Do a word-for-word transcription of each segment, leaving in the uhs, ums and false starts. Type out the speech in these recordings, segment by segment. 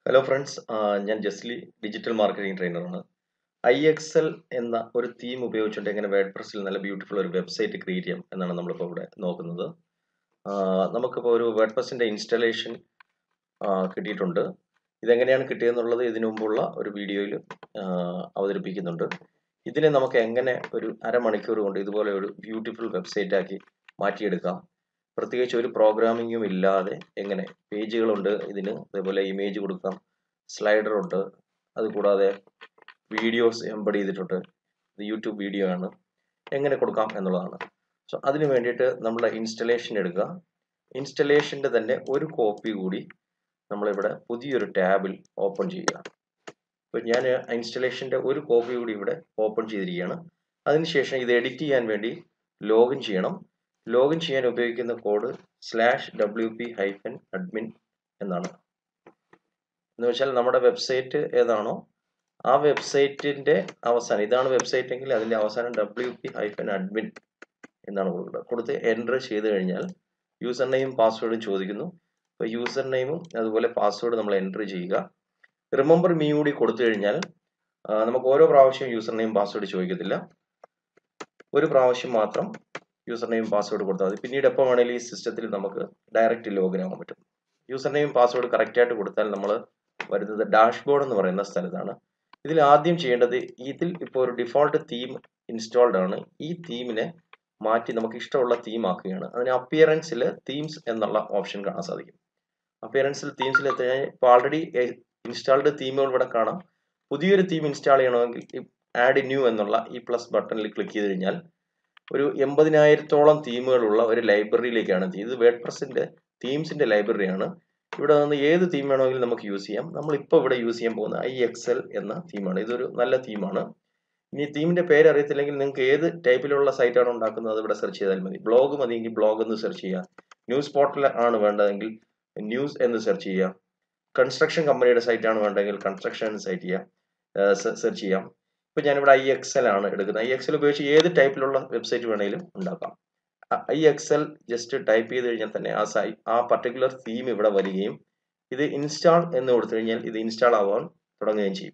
Hello friends, ഞാൻ Jasly digital marketing ട്രെയിനറാണ്. I X L എന്ന ഒരു തീം ഉപയോഗിച്ചുകൊണ്ട് എങ്ങനെ വേഡ് പ്രസ്സിൽ നല്ല ബ്യൂട്ടിഫുൾ ഒരു വെബ്സൈറ്റ് ക്രിയേറ്റ് ചെയ്യാം എന്നാണ് നമ്മളിപ്പോൾ ഇവിടെ നോക്കുന്നത്. ആ, നമുക്കിപ്പോൾ ഒരു വേഡ് പ്രസ്സിൻ്റെ ഇൻസ്റ്റലേഷൻ കിട്ടിയിട്ടുണ്ട്. ഇതെങ്ങനെയാണ് കിട്ടിയെന്നുള്ളത് ഇതിനു മുമ്പുള്ള ഒരു വീഡിയോയിൽ അവതരിപ്പിക്കുന്നുണ്ട്. ഇതിനെ നമുക്ക് എങ്ങനെ ഒരു അരമണിക്കൂർ കൊണ്ട് ഇതുപോലെ ഒരു ബ്യൂട്ടിഫുൾ വെബ്സൈറ്റ് ആക്കി മാറ്റിയെടുക്കാം, പ്രത്യേകിച്ച് ഒരു പ്രോഗ്രാമിങ്ങും ഇല്ലാതെ എങ്ങനെ പേജുകളുണ്ട് ഇതിന്, അതേപോലെ ഇമേജ് കൊടുക്കാം, സ്ലൈഡർ ഉണ്ട്, അതുകൂടാതെ വീഡിയോസ് എംബഡ് ചെയ്തിട്ടുണ്ട്. ഇത് യൂട്യൂബ് വീഡിയോ ആണ്, എങ്ങനെ കൊടുക്കാം എന്നുള്ളതാണ്. സോ അതിന് വേണ്ടിയിട്ട് നമ്മുടെ ഇൻസ്റ്റലേഷൻ എടുക്കുക. ഇൻസ്റ്റലേഷൻ്റെ തന്നെ ഒരു കോപ്പി കൂടി നമ്മളിവിടെ പുതിയൊരു ടാബിൽ ഓപ്പൺ ചെയ്യുക. ഇപ്പോൾ ഞാൻ ഇൻസ്റ്റലേഷൻ്റെ ഒരു കോപ്പി കൂടി ഇവിടെ ഓപ്പൺ ചെയ്തിരിക്കുകയാണ്. അതിനുശേഷം ഇത് എഡിറ്റ് ചെയ്യാൻ വേണ്ടി ലോഗിൻ ചെയ്യണം. ലോഗിൻ ചെയ്യാൻ ഉപയോഗിക്കുന്ന code slash W P hyphen admin എന്നാണ്. എന്ന് വെച്ചാൽ നമ്മുടെ വെബ്സൈറ്റ് ഏതാണോ ആ വെബ്സൈറ്റിൻ്റെ അവസാനം, ഇതാണ് വെബ്സൈറ്റ് എങ്കിൽ അതിൻ്റെ അവസാനം ഡബ്ല്യു പി ഹൈഫൻ അഡ്മിൻ എന്നാണ് കൊടുക്കുന്നത്. കൊടുത്ത് എൻ്റർ ചെയ്ത് കഴിഞ്ഞാൽ യൂസർ നെയിം പാസ്വേഡും ചോദിക്കുന്നു. അപ്പോൾ യൂസർ നെയിമും അതുപോലെ പാസ്വേഡ് നമ്മൾ എൻ്റർ ചെയ്യുക. റിമെമ്പർ മീ കൂടി കൊടുത്തു കഴിഞ്ഞാൽ നമുക്ക് ഓരോ പ്രാവശ്യം യൂസർ നെയിം പാസ്വേഡ് ചോദിക്കത്തില്ല, ഒരു പ്രാവശ്യം മാത്രം യൂസർ നെയിം പാസ്വേഡ് കൊടുത്താൽ മതി. പിന്നീട് എപ്പോൾ വേണമെങ്കിലും ഈ സിസ്റ്റത്തിൽ നമുക്ക് ഡയറക്റ്റ് ലോഗിൻ ആകാൻ പറ്റും. യൂസർ നെയിം പാസ്വേഡ് കറക്റ്റായിട്ട് കൊടുത്താൽ നമ്മൾ വരുന്നത് ഡാഷ്ബോർഡ് എന്ന് പറയുന്ന സ്ഥലത്താണ്. ഇതിൽ ആദ്യം ചെയ്യേണ്ടത്, ഇതിൽ ഇപ്പോൾ ഒരു ഡിഫോൾട്ട് തീം ഇൻസ്റ്റാൾഡ് ആണ്. ഈ തീമിനെ മാറ്റി നമുക്ക് ഇഷ്ടമുള്ള തീം ആക്കുകയാണ്. അതിന് അപ്പിയറൻസിൽ തീംസ് എന്നുള്ള ഓപ്ഷൻ കാണാൻ സാധിക്കും. അപ്പിയറൻസിൽ തീംസിൽ എത്തിക്കഴിഞ്ഞാൽ ഇപ്പോൾ ആൾറെഡി ഇൻസ്റ്റാൾഡ് തീമുകൾ ഇവിടെ കാണാം. പുതിയൊരു തീം ഇൻസ്റ്റാൾ ചെയ്യണമെങ്കിൽ ആഡ് ന്യൂ എന്നുള്ള ഈ പ്ലസ് ബട്ടണിൽ ക്ലിക്ക് ചെയ്ത് കഴിഞ്ഞാൽ ഒരു എൺപതിനായിരത്തോളം തീമുകളുള്ള ഒരു ലൈബ്രറിയിലേക്കാണ്. ഇത് വേഡ് പ്രസ്സിൻ്റെ തീംസിൻ്റെ ലൈബ്രറിയാണ്. ഇവിടെ നിന്ന് ഏത് തീം വേണമെങ്കിലും നമുക്ക് യൂസ് ചെയ്യാം. നമ്മളിപ്പോൾ ഇവിടെ യൂസ് ചെയ്യാൻ പോകുന്ന ഐ എക്സ് എൽ എന്ന തീമാണ്. ഇതൊരു നല്ല തീമാണ്. ഇനി തീമിൻ്റെ പേര് അറിയത്തില്ലെങ്കിൽ നിങ്ങൾക്ക് ഏത് ടൈപ്പിലുള്ള സൈറ്റാണ് ഉണ്ടാക്കുന്നത് അത് ഇവിടെ സെർച്ച് ചെയ്താൽ മതി. ബ്ലോഗ് മതിയെങ്കിൽ ബ്ലോഗ് എന്ന് സെർച്ച് ചെയ്യുക. ന്യൂസ് പോർട്ടൽ ആണ് വേണ്ടതെങ്കിൽ ന്യൂസ് എന്ന് സെർച്ച് ചെയ്യുക. കൺസ്ട്രക്ഷൻ കമ്പനിയുടെ സൈറ്റാണ് വേണ്ടതെങ്കിൽ കൺസ്ട്രക്ഷൻ എന്ന് സൈറ്റ് ചെയ്യുക സെർച്ച് ചെയ്യാം. ഇപ്പോൾ ഞാനിവിടെ ഐ എക്സ് എൽ ആണ് എടുക്കുന്നത്. ഐ എക്സ് എൽ ഉപയോഗിച്ച് ഏത് ടൈപ്പിലുള്ള വെബ്സൈറ്റ് വേണമെങ്കിലും ഉണ്ടാക്കാം. I X L just type ചെയ്ത് കഴിഞ്ഞാൽ തന്നെ ആ സൈ ആ പർട്ടിക്കുലർ തീം ഇവിടെ വരികയും ഇത് ഇൻസ്റ്റാൾ എന്ന് കൊടുത്തു കഴിഞ്ഞാൽ ഇത് ഇൻസ്റ്റാൾ ആവാൻ തുടങ്ങുകയും ചെയ്യും.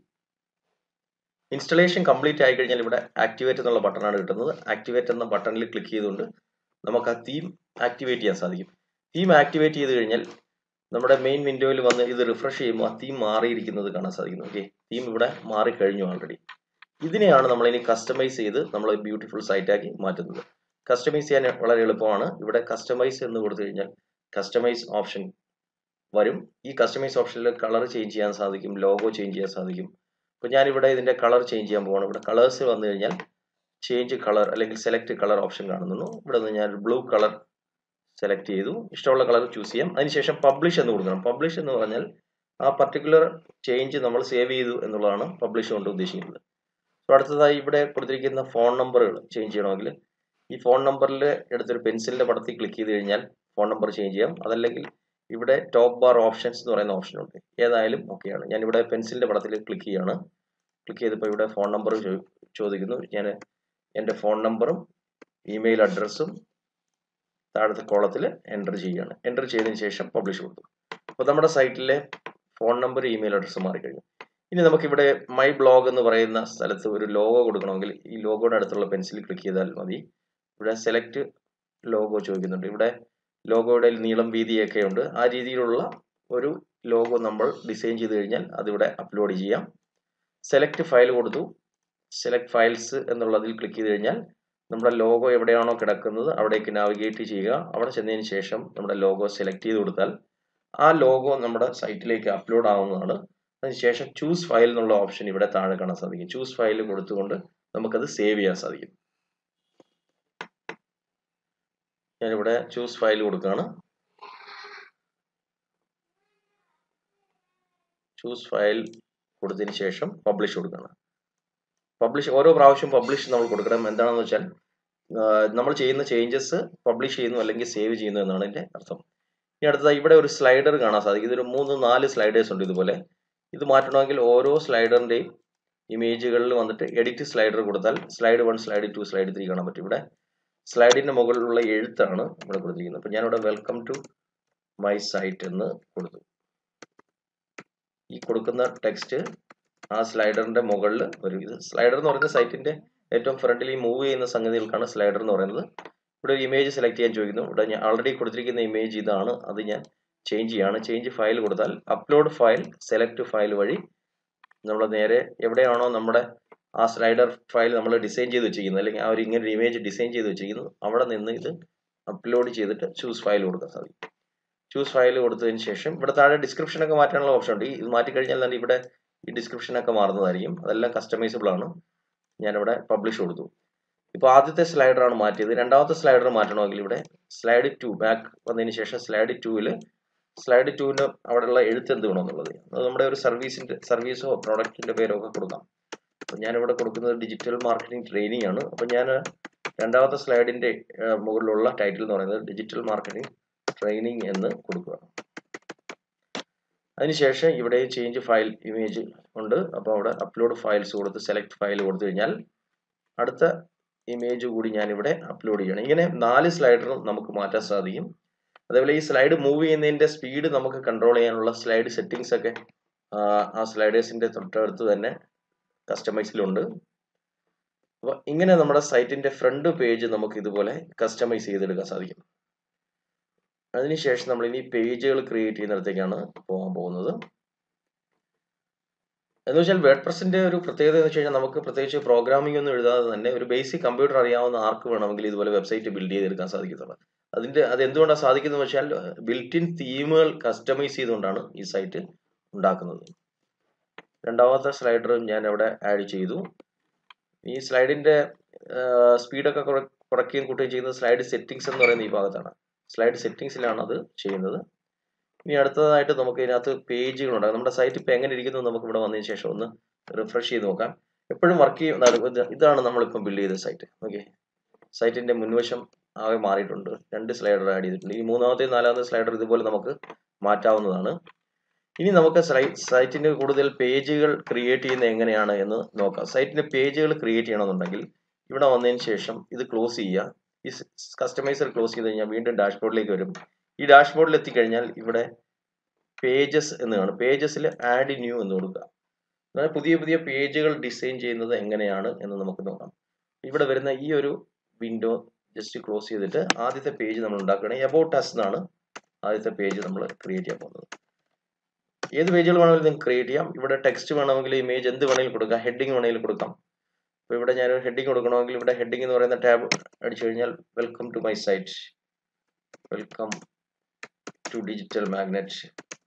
ഇൻസ്റ്റലേഷൻ കംപ്ലീറ്റ് ആയി കഴിഞ്ഞാൽ ഇവിടെ ആക്ടിവേറ്റ് എന്നുള്ള ബട്ടണാണ് കിട്ടുന്നത്. ആക്ടിവേറ്റ് എന്ന ബട്ടണിൽ ക്ലിക്ക് ചെയ്തുകൊണ്ട് നമുക്ക് ആ തീം ആക്ടിവേറ്റ് ചെയ്യാൻ സാധിക്കും. തീം ആക്ടിവേറ്റ് ചെയ്ത് കഴിഞ്ഞാൽ നമ്മുടെ മെയിൻ വിൻഡോയിൽ വന്ന് ഇത് റിഫ്രഷ് ചെയ്യുമ്പോൾ ആ തീം മാറിയിരിക്കുന്നത് കാണാൻ സാധിക്കുന്നു. ഓക്കെ, തീം ഇവിടെ മാറിക്കഴിഞ്ഞു ഓൾറെഡി. ഇതിനെയാണ് നമ്മൾ ഇനി കസ്റ്റമൈസ് ചെയ്ത് നമ്മൾ ബ്യൂട്ടിഫുൾ സൈറ്റാക്കി മാറ്റുന്നത്. കസ്റ്റമൈസ് ചെയ്യാൻ വളരെ എളുപ്പമാണ്. ഇവിടെ കസ്റ്റമൈസ് എന്ന് കൊടുത്തു കഴിഞ്ഞാൽ കസ്റ്റമൈസ് ഓപ്ഷൻ വരും. ഈ കസ്റ്റമൈസ് ഓപ്ഷനിൽ കളർ ചേഞ്ച് ചെയ്യാൻ സാധിക്കും, ലോഗോ ചേഞ്ച് ചെയ്യാൻ സാധിക്കും. അപ്പോൾ ഞാനിവിടെ ഇതിൻ്റെ കളർ ചേഞ്ച് ചെയ്യാൻ പോവാണ്. ഇവിടെ കളേഴ്സ് വന്നു കഴിഞ്ഞാൽ ചേഞ്ച് കളർ അല്ലെങ്കിൽ സെലക്ട് കളർ ഓപ്ഷൻ കാണുന്നു. ഇവിടെ നിന്ന് ഞാൻ ബ്ലൂ കളർ സെലക്ട് ചെയ്തു. ഇഷ്ടമുള്ള കളർ ചൂസ് ചെയ്യാം. അതിനുശേഷം പബ്ലിഷ് എന്ന് കൊടുക്കണം. പബ്ലിഷ് എന്ന് പറഞ്ഞാൽ ആ പർട്ടിക്കുലർ ചേഞ്ച് നമ്മൾ സേവ് ചെയ്തു എന്നുള്ളതാണ് പബ്ലിഷ് കൊണ്ട് ഉദ്ദേശിക്കുന്നത്. അപ്പോൾ അടുത്തതായി ഇവിടെ കൊടുത്തിരിക്കുന്ന ഫോൺ നമ്പറുകൾ ചേഞ്ച് ചെയ്യണമെങ്കിൽ ഈ ഫോൺ നമ്പറിൽ എടുത്തൊരു പെൻസിലിൻ്റെ പടത്തിൽ ക്ലിക്ക് ചെയ്ത് കഴിഞ്ഞാൽ ഫോൺ നമ്പർ ചേഞ്ച് ചെയ്യാം. അതല്ലെങ്കിൽ ഇവിടെ ടോപ്പ് ബാർ ഓപ്ഷൻസ് എന്ന് പറയുന്ന ഓപ്ഷൻ ഉണ്ട്. ഏതായാലും ഓക്കെയാണ്. ഞാനിവിടെ പെൻസിലിൻ്റെ പടത്തിൽ ക്ലിക്ക് ചെയ്യുകയാണ്. ക്ലിക്ക് ചെയ്തപ്പോൾ ഇവിടെ ഫോൺ നമ്പർ ചോദിക്കുന്നു. ഞാൻ എൻ്റെ ഫോൺ നമ്പറും ഇമെയിൽ അഡ്രസ്സും താഴത്തെ കോളത്തിൽ എൻ്റർ ചെയ്യുകയാണ്. എൻ്റർ ചെയ്തതിന് ശേഷം പബ്ലിഷ് കൊടുത്തു. അപ്പോൾ നമ്മുടെ സൈറ്റിലെ ഫോൺ നമ്പർ ഇമെയിൽ അഡ്രസ്സ് മാറിക്കഴിഞ്ഞു. ഇനി നമുക്കിവിടെ മൈ ബ്ലോഗ് എന്ന് പറയുന്ന സ്ഥലത്ത് ഒരു ലോഗോ കൊടുക്കണമെങ്കിൽ ഈ ലോഗോയുടെ അടുത്തുള്ള പെൻസിൽ ക്ലിക്ക് ചെയ്താൽ മതി. ഇവിടെ സെലക്ട് ലോഗോ ചോദിക്കുന്നുണ്ട്. ഇവിടെ ലോഗോയുടെ നീളം വീതിയൊക്കെ ഉണ്ട്. ആ രീതിയിലുള്ള ഒരു ലോഗോ നമ്മൾ ഡിസൈൻ ചെയ്ത് കഴിഞ്ഞാൽ അതിവിടെ അപ്ലോഡ് ചെയ്യാം. സെലക്ട് ഫയൽ കൊടുത്തു. സെലക്ട് ഫയൽസ് എന്നുള്ളതിൽ ക്ലിക്ക് ചെയ്ത് കഴിഞ്ഞാൽ നമ്മുടെ ലോഗോ എവിടെയാണോ കിടക്കുന്നത് അവിടേക്ക് നാവിഗേറ്റ് ചെയ്യുക. അവിടെ ചെന്നതിന് ശേഷം നമ്മുടെ ലോഗോ സെലക്ട് ചെയ്ത് കൊടുത്താൽ ആ ലോഗോ നമ്മുടെ സൈറ്റിലേക്ക് അപ്ലോഡ് ആവുന്നതാണ്. അതിനുശേഷം ചൂസ് ഫയൽ എന്നുള്ള ഓപ്ഷൻ ഇവിടെ താഴെ കാണാൻ സാധിക്കും. ചൂസ് ഫയൽ കൊടുത്തുകൊണ്ട് നമുക്കത് സേവ് ചെയ്യാൻ സാധിക്കും. ഞാനിവിടെ ചൂസ് ഫയൽ കൊടുക്കുകയാണ്. ചൂസ് ഫയൽ കൊടുത്തതിന് ശേഷം പബ്ലിഷ് കൊടുക്കുകയാണ്. പബ്ലിഷ് ഓരോ പ്രാവശ്യം പബ്ലിഷ് നമ്മൾ കൊടുക്കണം. എന്താണെന്ന് വെച്ചാൽ നമ്മൾ ചെയ്യുന്ന ചേഞ്ചസ് പബ്ലിഷ് ചെയ്യുന്നു അല്ലെങ്കിൽ സേവ് ചെയ്യുന്നു എന്നാണ് ഇതിൻ്റെ അർത്ഥം. ഇനി അടുത്തതായി ഇവിടെ ഒരു സ്ലൈഡർ കാണാൻ സാധിക്കും. ഇതൊരു മൂന്ന് നാല് സ്ലൈഡേഴ്സ് ഉണ്ട് ഇതുപോലെ. ഇത് മാറ്റണമെങ്കിൽ ഓരോ സ്ലൈഡറിൻ്റെയും ഇമേജുകളിൽ വന്നിട്ട് എഡിറ്റ് സ്ലൈഡർ കൊടുത്താൽ slide one, slide two, slide three കാണാൻ പറ്റും. ഇവിടെ സ്ലൈഡിൻ്റെ മുകളിലുള്ള എഴുത്താണ് ഇവിടെ കൊടുത്തിരിക്കുന്നത്. അപ്പോൾ ഞാനിവിടെ വെൽക്കം ടു മൈ സൈറ്റ് എന്ന് കൊടുത്തു. ഈ കൊടുക്കുന്ന ടെക്സ്റ്റ് ആ സ്ലൈഡറിന്റെ മുകളിൽ വരും. ഇത് സ്ലൈഡർ എന്ന് പറയുന്നത് സൈറ്റിന്റെ ഏറ്റവും ഫ്രണ്ടിൽ ഈ മൂവ് ചെയ്യുന്ന സംഗതികൾക്കാണ് സ്ലൈഡർ എന്ന് പറയുന്നത്. ഇവിടെ ഒരു ഇമേജ് സെലക്ട് ചെയ്യാൻ ചോദിക്കുന്നു. ഇവിടെ ഞാൻ ആൾറെഡി കൊടുത്തിരിക്കുന്ന ഇമേജ് ഇതാണ്, അത് ഞാൻ ചേഞ്ച് ചെയ്യാണ്. ചേഞ്ച് ഫയൽ കൊടുത്താൽ അപ്ലോഡ് ഫയൽ സെലക്ട് ഫയൽ വഴി നമ്മൾ നേരെ എവിടെയാണോ നമ്മുടെ ആ സ്ലൈഡർ ഫയൽ നമ്മൾ ഡിസൈൻ ചെയ്ത് വെച്ചിരിക്കുന്നത്, അല്ലെങ്കിൽ ആ ഒരു ഇങ്ങനെ ഒരു ഇമേജ് ഡിസൈൻ ചെയ്ത് വെച്ചിരിക്കുന്നു, അവിടെ നിന്ന് ഇത് അപ്ലോഡ് ചെയ്തിട്ട് ചൂസ് ഫയൽ കൊടുക്കാൻ സാധിക്കും. ചൂസ് ഫയൽ കൊടുത്തതിന് ശേഷം ഇവിടെ താഴെ ഡിസ്ക്രിപ്ഷൻ ഒക്കെ മാറ്റാനുള്ള ഓപ്ഷൻ ഉണ്ട്. ഇത് മാറ്റിക്കഴിഞ്ഞാൽ തന്നെ ഇവിടെ ഈ ഡിസ്ക്രിപ്ഷൻ ഒക്കെ മാറുന്നതായിരിക്കും. അതെല്ലാം കസ്റ്റമൈസബിൾ ആണ്. ഞാനിവിടെ പബ്ലിഷ് കൊടുത്തു. ഇപ്പോൾ ആദ്യത്തെ സ്ലൈഡർ ആണ് മാറ്റിയത്. രണ്ടാമത്തെ സ്ലൈഡർ മാറ്റണമെങ്കിൽ ഇവിടെ സ്ലൈഡ് ടു ബാക്ക് വന്നതിന് ശേഷം സ്ലൈഡ് ടൂവിൽ സ്ലൈഡ് ടൂവിൻ്റെ അവിടെയുള്ള എഴുത്ത് എന്ത് വേണമെന്നുള്ളത്, അത് നമ്മുടെ ഒരു സർവീസിന്റെ സർവീസോ പ്രോഡക്റ്റിന്റെ പേരോ ഒക്കെ കൊടുക്കാം. അപ്പം ഞാനിവിടെ കൊടുക്കുന്നത് ഡിജിറ്റൽ മാർക്കറ്റിംഗ് ട്രെയിനിങ് ആണ്. അപ്പം ഞാൻ രണ്ടാമത്തെ സ്ലൈഡിന്റെ മുകളിലുള്ള ടൈറ്റിൽ എന്ന് പറയുന്നത് ഡിജിറ്റൽ മാർക്കറ്റിംഗ് ട്രെയിനിങ് എന്ന് കൊടുക്കുക. അതിനുശേഷം ഇവിടെ ചേഞ്ച് ഫയൽ ഇമേജ് ഉണ്ട്. അപ്പോൾ അവിടെ അപ്ലോഡ് ഫയൽസ് കൊടുത്ത് സെലക്ട് ഫയൽ കൊടുത്തു കഴിഞ്ഞാൽ അടുത്ത ഇമേജ് കൂടി ഞാനിവിടെ അപ്ലോഡ് ചെയ്യണം. ഇങ്ങനെ നാല് സ്ലൈഡറും നമുക്ക് മാറ്റാൻ സാധിക്കും. അതേപോലെ ഈ സ്ലൈഡ് മൂവ് ചെയ്യുന്നതിന്റെ സ്പീഡ് നമുക്ക് കൺട്രോൾ ചെയ്യാനുള്ള സ്ലൈഡ് സെറ്റിംഗ്സ് ഒക്കെ ആ സ്ലൈഡേഴ്സിന്റെ തൊട്ടടുത്ത് തന്നെ കസ്റ്റമൈസിലുണ്ട്. അപ്പോൾ ഇങ്ങനെ നമ്മുടെ സൈറ്റിന്റെ ഫ്രണ്ട് പേജ് നമുക്ക് ഇതുപോലെ കസ്റ്റമൈസ് ചെയ്തെടുക്കാൻ സാധിക്കും. അതിനുശേഷം നമ്മൾ ഇനി പേജുകൾ ക്രിയേറ്റ് ചെയ്യുന്നിടത്തേക്കാണ് പോകാൻ പോകുന്നത്. എന്ന് വെച്ചാൽ വേർഡ്പ്രസിന്റെ ഒരു പ്രത്യേകത എന്ന് വെച്ച് കഴിഞ്ഞാൽ നമുക്ക് പ്രത്യേകിച്ച് പ്രോഗ്രാമിംഗ് ഒന്നും എഴുതാതെ തന്നെ ഒരു ബേസിക് കമ്പ്യൂട്ടർ അറിയാവുന്ന ആർക്ക് വേണമെങ്കിൽ ഇതുപോലെ വെബ്സൈറ്റ് ബിൽഡ് ചെയ്തെടുക്കാൻ സാധിക്കത്തുള്ളൂ. അതിന്റെ അത് എന്തുകൊണ്ടാണ് സാധിക്കുന്നത് വെച്ചാൽ ബിൽറ്റ് ഇൻ തീമുകൾ കസ്റ്റമൈസ് ചെയ്തുകൊണ്ടാണ് ഈ സൈറ്റ് ഉണ്ടാക്കുന്നത്. രണ്ടാമത്തെ സ്ലൈഡർ ഞാൻ അവിടെ ആഡ് ചെയ്തു. ഈ സ്ലൈഡിന്റെ സ്പീഡൊക്കെ കുറയ്ക്കുകയും കൂട്ടുകയും ചെയ്യുന്നത് സ്ലൈഡ് സെറ്റിംഗ്സ് എന്ന് പറയുന്ന ഈ ഭാഗത്താണ്. സ്ലൈഡ് സെറ്റിംഗ്സിലാണ് അത് ചെയ്യുന്നത്. ഇനി അടുത്തതായിട്ട് നമുക്ക് ഇതിനകത്ത് പേജുകളുണ്ട്. നമ്മുടെ സൈറ്റ് ഇപ്പം എങ്ങനെ ഇരിക്കുന്നു നമുക്ക് ഇവിടെ വന്നതിന് ശേഷം ഒന്ന് റിഫ്രഷ് ചെയ്ത് നോക്കാം. എപ്പോഴും വർക്ക് ചെയ്യുന്ന ഇതാണ് നമ്മളിപ്പം ബിൽഡ് ചെയ്ത സൈറ്റ്. ഓക്കെ, സൈറ്റിന്റെ മുൻവശം ആകെ മാറിയിട്ടുണ്ട്. രണ്ട് സ്ലൈഡർ ആഡ് ചെയ്തിട്ടുണ്ട്. ഈ മൂന്നാമത്തെ നാലാമത്തെ സ്ലൈഡർ ഇതുപോലെ നമുക്ക് മാറ്റാവുന്നതാണ്. ഇനി നമുക്ക് സൈറ്റിന് കൂടുതൽ പേജുകൾ ക്രിയേറ്റ് ചെയ്യുന്നത് എങ്ങനെയാണ് എന്ന് നോക്കാം. സൈറ്റിന് പേജുകൾ ക്രിയേറ്റ് ചെയ്യണമെന്നുണ്ടെങ്കിൽ ഇവിടെ വന്നതിന് ശേഷം ഇത് ക്ലോസ് ചെയ്യുക. ഈ കസ്റ്റമൈസർ ക്ലോസ് ചെയ്ത് കഴിഞ്ഞാൽ വീണ്ടും ഡാഷ്ബോർഡിലേക്ക് വരും. ഈ ഡാഷ്ബോർഡിൽ എത്തിക്കഴിഞ്ഞാൽ ഇവിടെ പേജസ് എന്ന് കാണും. പേജസിൽ ആഡ് ന്യൂ എന്ന് കൊടുക്കുക. അതായത് പുതിയ പുതിയ പേജുകൾ ഡിസൈൻ ചെയ്യുന്നത് എങ്ങനെയാണ് എന്ന് നമുക്ക് നോക്കാം. ഇവിടെ വരുന്ന ഈ ഒരു വിൻഡോ ജസ്റ്റ് ക്ലോസ് ചെയ്തിട്ട് ആദ്യത്തെ പേജ് നമ്മൾ ഉണ്ടാക്കുകയാണെങ്കിൽ അബൌട്ട് അസ് എന്നാണ് ആദ്യത്തെ പേജ് നമ്മൾ ക്രിയേറ്റ് ചെയ്യാൻ പോകുന്നത്. ഏത് പേജുകൾ വേണമെങ്കിലും നിങ്ങൾക്ക് ക്രിയേറ്റ് ചെയ്യാം. ഇവിടെ ടെക്സ്റ്റ് വേണമെങ്കിൽ ഇമേജ് എന്ത് വേണമെങ്കിലും കൊടുക്കാം. ഹെഡിങ് വേണമെങ്കിലും കൊടുക്കാം. അപ്പോൾ ഇവിടെ ഞാൻ ഹെഡിങ് കൊടുക്കണമെങ്കിൽ ഇവിടെ ഹെഡിങ് എന്ന് പറയുന്ന ടാബ് അടിച്ചു കഴിഞ്ഞാൽ welcome to my site, welcome to digital magnet.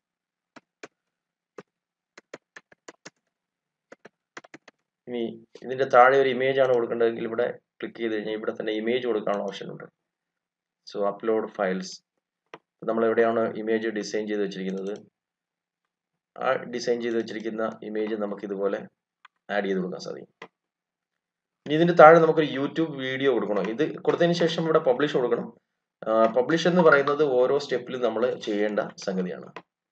ഇനി ഇതിന്റെ താഴെ ഒരു ഇമേജ് ആണ് കൊടുക്കേണ്ടതെങ്കിൽ ഇവിടെ ക്ലിക്ക് ചെയ്ത് കഴിഞ്ഞാൽ ഇവിടെ തന്നെ ഇമേജ് കൊടുക്കാനുള്ള ഓപ്ഷൻ ഉണ്ട്. So upload files. നമ്മൾ എവിടെയാണ് ഇമേജ് ഡിസൈൻ ചെയ്ത് വെച്ചിരിക്കുന്നത് ആ ഡിസൈൻ ചെയ്ത് വെച്ചിരിക്കുന്ന ഇമേജ് നമുക്ക് ഇതുപോലെ ആഡ് ചെയ്ത് കൊടുക്കാൻ സാധിക്കും. ഇനി ഇതിന്റെ താഴെ നമുക്കൊരു യൂട്യൂബ് വീഡിയോ കൊടുക്കണം. ഇത് കൊടുത്തതിന് ശേഷം ഇവിടെ പബ്ലിഷ് കൊടുക്കണം. പബ്ലിഷ് എന്ന് പറയുന്നത് ഓരോ സ്റ്റെപ്പിലും നമ്മൾ ചെയ്യേണ്ട സംഗതിയാണ്.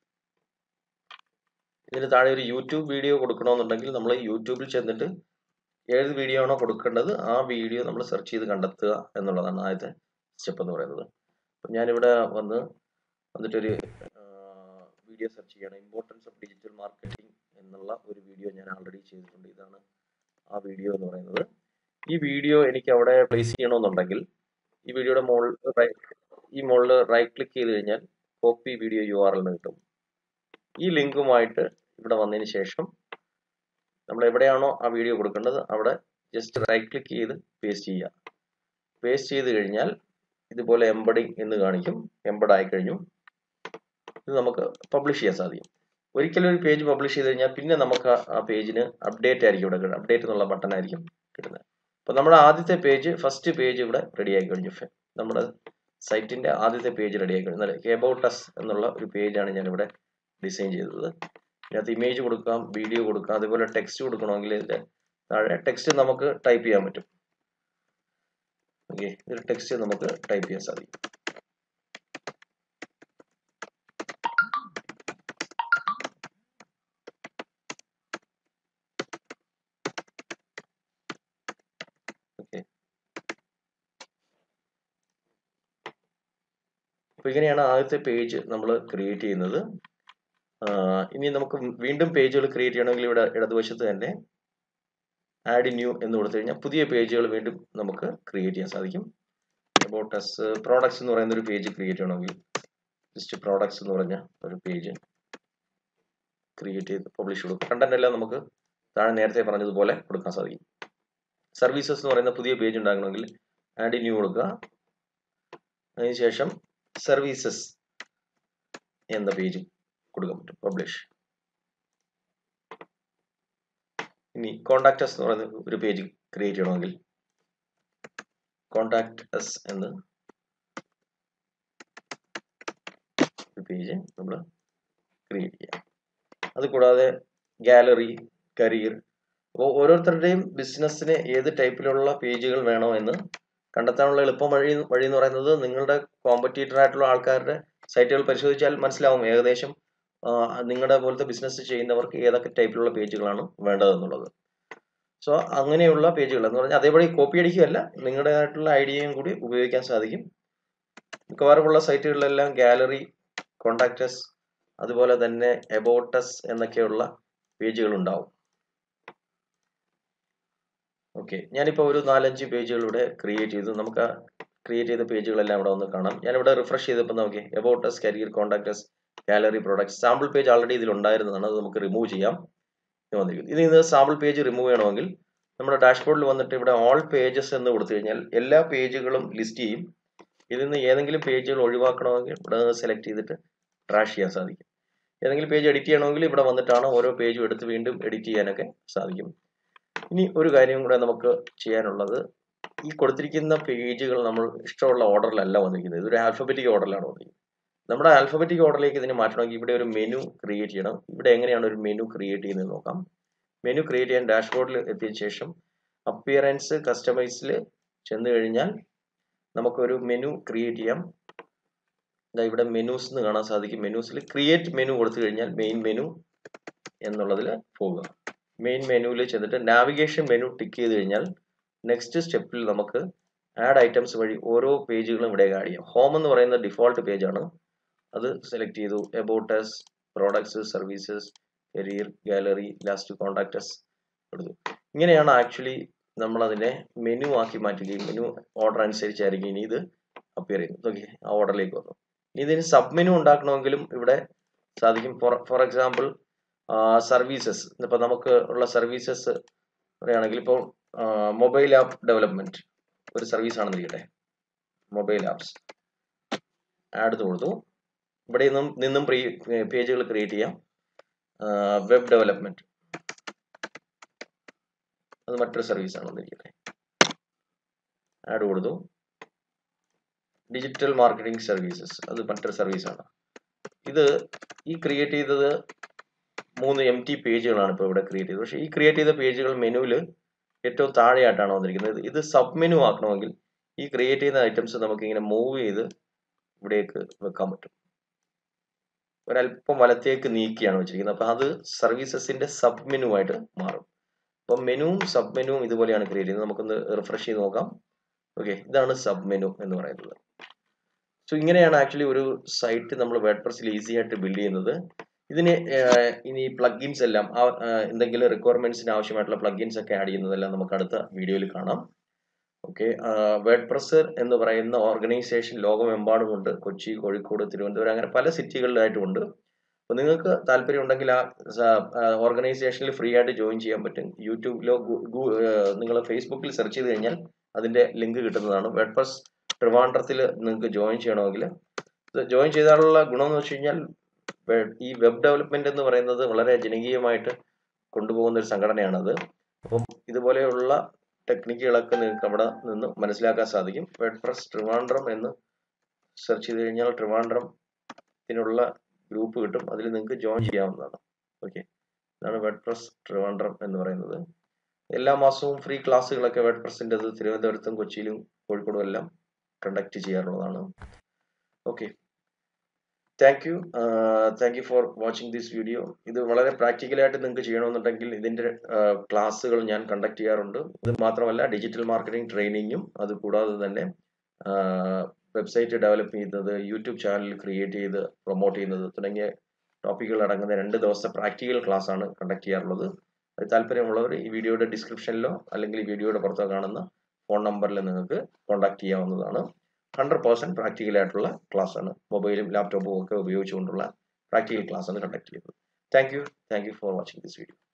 ഇതിന് താഴെ ഒരു യൂട്യൂബ് വീഡിയോ കൊടുക്കണമെന്നുണ്ടെങ്കിൽ നമ്മൾ യൂട്യൂബിൽ ചെന്നിട്ട് ഏത് വീഡിയോ ആണോ കൊടുക്കേണ്ടത് ആ വീഡിയോ നമ്മൾ സെർച്ച് ചെയ്ത് കണ്ടെത്തുക എന്നുള്ളതാണ് ആദ്യത്തെ സ്റ്റെപ്പ് എന്ന് പറയുന്നത്. അപ്പം ഞാനിവിടെ വന്ന് വന്നിട്ടൊരു വീഡിയോ സെർച്ച് ചെയ്യണം. ഇമ്പോർട്ടൻസ് ഓഫ് ഡിജിറ്റൽ മാർക്കറ്റിംഗ് എന്നുള്ള ഒരു വീഡിയോ ഞാൻ ആൾറെഡി ചെയ്തിട്ടുണ്ട്. ഇതാണ് ആ വീഡിയോ എന്ന് പറയുന്നത്. ഈ വീഡിയോ എനിക്ക് അവിടെ പ്ലേസ് ചെയ്യണമെന്നുണ്ടെങ്കിൽ ഈ വീഡിയോയുടെ മുകളിൽ ഈ മുകളിൽ റൈറ്റ് ക്ലിക്ക് ചെയ്ത് കഴിഞ്ഞാൽ copy video U R L എന്ന് കിട്ടും. ഈ ലിങ്കുമായിട്ട് ഇവിടെ വന്നതിന് ശേഷം നമ്മൾ എവിടെയാണോ ആ വീഡിയോ കൊടുക്കേണ്ടത് അവിടെ ജസ്റ്റ് റൈറ്റ് ക്ലിക്ക് ചെയ്ത് പേസ്റ്റ് ചെയ്യുക. പേസ്റ്റ് ചെയ്ത് കഴിഞ്ഞാൽ ഇതുപോലെ എംബഡിങ് എന്ന് കാണിക്കും. എംബഡ് ആയി കഴിഞ്ഞു. ഇത് നമുക്ക് പബ്ലിഷ് ചെയ്യാൻ സാധിക്കും. ഒരിക്കലും ഒരു പേജ് പബ്ലിഷ് ചെയ്ത് കഴിഞ്ഞാൽ പിന്നെ നമുക്ക് ആ പേജിന് അപ്ഡേറ്റ് ആയിരിക്കും ഇവിടെ കിട്ടുന്നത്. അപ്ഡേറ്റ് എന്നുള്ള ബട്ടൺ ആയിരിക്കും കിട്ടുന്നത്. അപ്പോൾ നമ്മുടെ ആദ്യത്തെ പേജ് ഫസ്റ്റ് പേജ് ഇവിടെ റെഡി ആയി കഴിഞ്ഞു. നമ്മുടെ സൈറ്റിന്റെ ആദ്യത്തെ പേജ് റെഡി ആയി കഴിഞ്ഞു. അബൌട്ട് അസ് എന്നുള്ള ഒരു പേജാണ് ഞാനിവിടെ ഡിസൈൻ ചെയ്തത്. ഇതിനകത്ത് ഇമേജ് കൊടുക്കാം, വീഡിയോ കൊടുക്കാം, അതുപോലെ ടെക്സ്റ്റ് കൊടുക്കണമെങ്കിൽ ഇതിന്റെ താഴെ ടെക്സ്റ്റ് നമുക്ക് ടൈപ്പ് ചെയ്യാൻ പറ്റും. ഓക്കെ, ഇതിൽ ടെക്സ്റ്റ് നമുക്ക് ടൈപ്പ് ചെയ്യാൻ സാധിക്കും. ഓക്കെ, അപ്പൊ ഇങ്ങനെയാണ് ആദ്യത്തെ പേജ് നമ്മൾ ക്രിയേറ്റ് ചെയ്യുന്നത്. ഇനി നമുക്ക് വീണ്ടും പേജുകൾ ക്രിയേറ്റ് ചെയ്യണമെങ്കിൽ ഇവിടെ ഇടതുവശത്ത് തന്നെ ആഡ് ന്യൂ എന്ന് കൊടുത്തു കഴിഞ്ഞാൽ പുതിയ പേജുകൾ വീണ്ടും നമുക്ക് ക്രിയേറ്റ് ചെയ്യാൻ സാധിക്കും. അബൌട്ട് അസ് പ്രോഡക്ട്സ് എന്ന് പറയുന്ന ഒരു പേജ് ക്രിയേറ്റ് ചെയ്യണമെങ്കിൽ ജസ്റ്റ് പ്രോഡക്ട്സ് എന്ന് പറഞ്ഞ ഒരു പേജ് ക്രിയേറ്റ് ചെയ്ത് പബ്ലിഷ് കൊടുക്കും. കണ്ടന്റ് എല്ലാം നമുക്ക് താഴെ നേരത്തെ പറഞ്ഞതുപോലെ കൊടുക്കാൻ സാധിക്കും. സർവീസസ് എന്ന് പറയുന്ന പുതിയ പേജ് ഉണ്ടാക്കണമെങ്കിൽ ആഡ് ന്യൂ കൊടുക്കുക. അതിനുശേഷം സർവീസസ് എന്ന പേജ് കൊടുക്കാൻ പറ്റും, പബ്ലിഷ്. ഇനി കോണ്ടാക്ട് അസ് എന്ന് പറയുന്ന ഒരു പേജ് ക്രിയേറ്റ് ചെയ്യണമെങ്കിൽ കോണ്ടാക്ട് അസ് എന്ന് ഒരു പേജ് നമ്മൾ ക്രിയേറ്റ് ചെയ്യാം. അതുകൂടാതെ ഗാലറി, കരിയർ, അപ്പോൾ ഓരോരുത്തരുടെയും ബിസിനസ്സിന് ഏത് ടൈപ്പിലുള്ള പേജുകൾ വേണോ എന്ന് കണ്ടെത്താനുള്ള എളുപ്പം വഴി വഴി എന്ന് പറയുന്നത് നിങ്ങളുടെ കോമ്പറ്റീറ്റർ ആയിട്ടുള്ള ആൾക്കാരുടെ സൈറ്റുകൾ പരിശോധിച്ചാൽ മനസ്സിലാവും ഏകദേശം നിങ്ങളുടെ പോലത്തെ ബിസിനസ് ചെയ്യുന്നവർക്ക് ഏതൊക്കെ ടൈപ്പിലുള്ള പേജുകളാണ് വേണ്ടതെന്നുള്ളത്. സോ അങ്ങനെയുള്ള പേജുകൾ എന്ന് പറഞ്ഞാൽ അതേപടി കോപ്പി അടിക്കുകയല്ല, നിങ്ങളുടേതായിട്ടുള്ള ഐഡിയയും കൂടി ഉപയോഗിക്കാൻ സാധിക്കും. മിക്കവാറുമുള്ള സൈറ്റുകളിലെല്ലാം ഗാലറി, കോണ്ടാക്ടസ്, അതുപോലെ തന്നെ എബൌട്ടസ് എന്നൊക്കെയുള്ള പേജുകൾ ഉണ്ടാവും. ഓക്കെ, ഞാനിപ്പോൾ ഒരു നാലഞ്ച് പേജുകൾ ഇവിടെ ക്രിയേറ്റ് ചെയ്തു. നമുക്ക് ക്രിയേറ്റ് ചെയ്ത പേജുകളെല്ലാം ഇവിടെ ഒന്ന് കാണാം. ഞാനിവിടെ റിഫ്രഷ് ചെയ്തപ്പോൾ നോക്കി about us, career, contact us, gallery, products, sample page already ഇതിൽ ഉണ്ടായിരുന്നതാണ്. അത് നമുക്ക് റിമൂവ് ചെയ്യാം. വന്നിരിക്കുന്നു. ഇനി ഇത് സാമ്പിൾ പേജ് റിമൂവ് ചെയ്യണമെങ്കിൽ നമ്മുടെ ഡാഷ്ബോർഡിൽ വന്നിട്ട് ഇവിടെ ഓൾ പേജസ് എന്ന് കൊടുത്തു കഴിഞ്ഞാൽ എല്ലാ പേജുകളും ലിസ്റ്റ് ചെയ്യും. ഇതിൽ നിന്ന് ഏതെങ്കിലും പേജുകൾ ഒഴിവാക്കണമെങ്കിൽ ഇവിടെ സെലക്ട് ചെയ്തിട്ട് ട്രാഷ് ചെയ്യാൻ സാധിക്കും. ഏതെങ്കിലും പേജ് എഡിറ്റ് ചെയ്യണമെങ്കിൽ ഇവിടെ വന്നിട്ടാണ് ഓരോ പേജും എടുത്ത് വീണ്ടും എഡിറ്റ് ചെയ്യാനൊക്കെ സാധിക്കും. ഇനി ഒരു കാര്യം കൂടെ നമുക്ക് ചെയ്യാനുള്ളത്, ഈ കൊടുത്തിരിക്കുന്ന പേജുകൾ നമ്മൾ ഇഷ്ടമുള്ള ഓർഡറിലല്ല വന്നിരിക്കുന്നത്. ഇതൊരു ആൽഫബറ്റിക് ഓർഡറിലാണ് വന്നിരിക്കുന്നത്. നമ്മുടെ ആൽഫബറ്റിക് ഓർഡറിലേക്ക് ഇതിനെ മാറ്റണമെങ്കിൽ ഇവിടെ ഒരു മെനു ക്രിയേറ്റ് ചെയ്യണം. ഇവിടെ എങ്ങനെയാണ് ഒരു മെനു ക്രിയേറ്റ് ചെയ്യുന്നത് നോക്കാം. മെനു ക്രിയേറ്റ് ചെയ്യാൻ ഡാഷ്ബോർഡിൽ എത്തിയ ശേഷം അപ്പിയറൻസ്, കസ്റ്റമൈസിൽ ചെന്ന് കഴിഞ്ഞാൽ നമുക്കൊരു മെനു ക്രിയേറ്റ് ചെയ്യാം. ഇവിടെ മെനൂസ് എന്ന് കാണാൻ സാധിക്കും. മെനൂസിൽ ക്രിയേറ്റ് മെനു കൊടുത്തു കഴിഞ്ഞാൽ മെയിൻ മെനു എന്നുള്ളതിൽ പോകുക. മെയിൻ മെനുവിൽ ചെന്നിട്ട് നാവിഗേഷൻ മെനു ടിക്ക് ചെയ്ത് കഴിഞ്ഞാൽ നെക്സ്റ്റ് സ്റ്റെപ്പിൽ നമുക്ക് ആഡ് ഐറ്റംസ് വഴി ഓരോ പേജുകളും ഇവിടെ ആഡ് ചെയ്യാം. ഹോം എന്ന് പറയുന്ന ഡിഫോൾട്ട് പേജാണ്, അത് സെലക്ട് ചെയ്തു. About us, products, services, career, gallery, last contact us എടുത്തു. ഇങ്ങനെയാണ് ആക്ച്വലി നമ്മൾ അതിനെ മെനു ആക്കി മാറ്റുകയും മെനു ഓർഡർ അനുസരിച്ചായിരിക്കും ഇനി ഇത് അപ്പിയർ ചെയ്യുന്നത്. ഓക്കെ, ആ ഓർഡറിലേക്ക് വന്നു. ഇനി ഇതിന് സബ് മെനു ഉണ്ടാക്കണമെങ്കിലും ഇവിടെ സാധിക്കും. ഫോർ ഫോർ എക്സാമ്പിൾ സർവീസസ്, ഇപ്പം നമുക്ക് ഉള്ള സർവീസസ് പറയുകയാണെങ്കിൽ ഇപ്പോൾ മൊബൈൽ ആപ്പ് ഡെവലപ്മെന്റ് ഒരു സർവീസ് ആണെന്നിരിക്കട്ടെ. മൊബൈൽ ആപ്സ് ആഡ് കൊടുത്തു. ഇവിടെ നിന്നും നിന്നും പേജുകൾ ക്രിയേറ്റ് ചെയ്യാം. വെബ് ഡെവലപ്മെന്റ് അത് മറ്റൊരു സർവീസ് ആണെന്നിരിക്കട്ടെ. ആഡ് കൊടുത്തു. ഡിജിറ്റൽ മാർക്കറ്റിംഗ് സർവീസസ് അത് മറ്റൊരു സർവീസാണ്. ഇത് ഈ ക്രിയേറ്റ് ചെയ്തത് മൂന്ന് എം ടി പേജുകളാണ് ഇപ്പോൾ ഇവിടെ ക്രിയേറ്റ് ചെയ്തത്. പക്ഷേ ഈ ക്രിയേറ്റ് ചെയ്ത പേജുകൾ മെനുവിൽ ഏറ്റവും താഴെയായിട്ടാണ് വന്നിരിക്കുന്നത്. ഇത് സബ് മെനു ആക്കണമെങ്കിൽ ഈ ക്രിയേറ്റ് ചെയ്യുന്ന ഐറ്റംസ് നമുക്ക് ഇങ്ങനെ മൂവ് ചെയ്ത് ഇവിടേക്ക് വെക്കാൻ പറ്റും. ഒരല്പം വലത്തേക്ക് നീക്കിയാണ് വെച്ചിരിക്കുന്നത്. അപ്പം അത് സർവീസസിന്റെ സബ് മെനു ആയിട്ട് മാറും. അപ്പം മെനുവും സബ് മെനുവും ഇതുപോലെയാണ് ക്രിയേറ്റ് ചെയ്യുന്നത്. നമുക്കൊന്ന് റിഫ്രഷ് ചെയ്ത് നോക്കാം. ഓക്കെ, ഇതാണ് സബ് മെനു എന്ന് പറയുന്നത്. സോ ഇങ്ങനെയാണ് ആക്ച്വലി ഒരു സൈറ്റ് നമ്മൾ വേർഡ്പ്രസ്സിൽ ഈസി ആയിട്ട് ബിൽഡ് ചെയ്യുന്നത്. ഇതിന് ഇനി പ്ലഗിൻസ് എല്ലാം എന്തെങ്കിലും റിക്വയർമെന്റ്സിന് ആവശ്യമായിട്ടുള്ള പ്ലഗിൻസ് ഒക്കെ ആഡ് ചെയ്യുന്നതെല്ലാം നമുക്ക് അടുത്ത വീഡിയോയിൽ കാണാം. ഓക്കെ, വേർഡ്പ്രസ് എന്ന് പറയുന്ന ഓർഗനൈസേഷൻ ലോകമെമ്പാടും ഉണ്ട്. കൊച്ചി, കോഴിക്കോട്, തിരുവനന്തപുരം അങ്ങനെ പല സിറ്റികളിലായിട്ടും ഉണ്ട്. അപ്പോൾ നിങ്ങൾക്ക് താല്പര്യം ഉണ്ടെങ്കിൽ ആ ഓർഗനൈസേഷനിൽ ഫ്രീ ആയിട്ട് ജോയിൻ ചെയ്യാൻ പറ്റും. യൂട്യൂബിലോ നിങ്ങൾ ഫേസ്ബുക്കിൽ സെർച്ച് ചെയ്ത് കഴിഞ്ഞാൽ അതിന്റെ ലിങ്ക് കിട്ടുന്നതാണ്. വേർഡ്പ്രസ് ട്രിവാൻഡ്രത്തിൽ നിങ്ങൾക്ക് ജോയിൻ ചെയ്യണമെങ്കിൽ ജോയിൻ ചെയ്താലുള്ള ഗുണം എന്ന് വെച്ച് കഴിഞ്ഞാൽ ഈ വെബ് ഡെവലപ്മെന്റ് എന്ന് പറയുന്നത് വളരെ ജനകീയമായിട്ട് കൊണ്ടുപോകുന്ന ഒരു സംഘടനയാണത്. അപ്പം ഇതുപോലെയുള്ള ടെക്നിക്കുകളൊക്കെ നിങ്ങൾക്ക് അവിടെ നിന്ന് മനസ്സിലാക്കാൻ സാധിക്കും. വേർഡ്പ്രസ് ട്രിവാൻഡ്രം എന്ന് സെർച്ച് ചെയ്ത് കഴിഞ്ഞാൽ ട്രിവാൻഡ്രത്തിനുള്ള ഗ്രൂപ്പ് കിട്ടും. അതിൽ നിങ്ങൾക്ക് ജോയിൻ ചെയ്യാവുന്നതാണ്. ഓക്കെ, ഇതാണ് വേർഡ്പ്രസ് ട്രിവാൻഡ്രം എന്ന് പറയുന്നത്. എല്ലാ മാസവും ഫ്രീ ക്ലാസ്സുകളൊക്കെ വേർഡ്പ്രസിൻ്റെ തിരുവനന്തപുരത്തും കൊച്ചിയിലും കോഴിക്കോടും എല്ലാം കണ്ടക്ട് ചെയ്യാറുള്ളതാണ്. Okay, thank you thank you for watching this video. ഇത് വളരെ പ്രാക്ടിക്കലായിട്ട് നിങ്ങൾക്ക് ചെയ്യണമെന്നുണ്ടെങ്കിൽ ഇതിൻ്റെ ക്ലാസ്സുകൾ ഞാൻ കണ്ടക്ട് ചെയ്യാറുണ്ട്. ഇത് മാത്രമല്ല ഡിജിറ്റൽ മാർക്കറ്റിംഗ് ട്രെയിനിങ്ങും അതുകൂടാതെ തന്നെ വെബ്സൈറ്റ് ഡെവലപ്പ് ചെയ്യുന്നത്, യൂട്യൂബ് ചാനൽ ക്രിയേറ്റ് ചെയ്ത് പ്രൊമോട്ട് ചെയ്യുന്നത് തുടങ്ങിയ ടോപ്പിക്കുകൾ അടങ്ങുന്ന രണ്ട് ദിവസത്തെ പ്രാക്ടിക്കൽ ക്ലാസ് ആണ് കണ്ടക്ട് ചെയ്യാറുള്ളത്. അത് താല്പര്യമുള്ളവർ ഈ വീഡിയോയുടെ ഡിസ്ക്രിപ്ഷനിലോ അല്ലെങ്കിൽ ഈ വീഡിയോയുടെ പുറത്തോ കാണുന്ന ഫോൺ നമ്പറിൽ നിങ്ങൾക്ക് കോൺടാക്ട് ചെയ്യാവുന്നതാണ്. ഹൺഡ്രഡ് പെർസെന്റ് പ്രാക്ടിക്കൽ ആയിട്ടുള്ള ക്ലാസ് ആണ്. മൊബൈലും ലാപ്ടോപ്പും ഒക്കെ ഉപയോഗിച്ചുകൊണ്ടുള്ള പ്രാക്ടിക്കൽ ക്ലാസ് ആണ് കണ്ടക്ട് ചെയ്യുന്നത്. Thank you thank you for watching this video.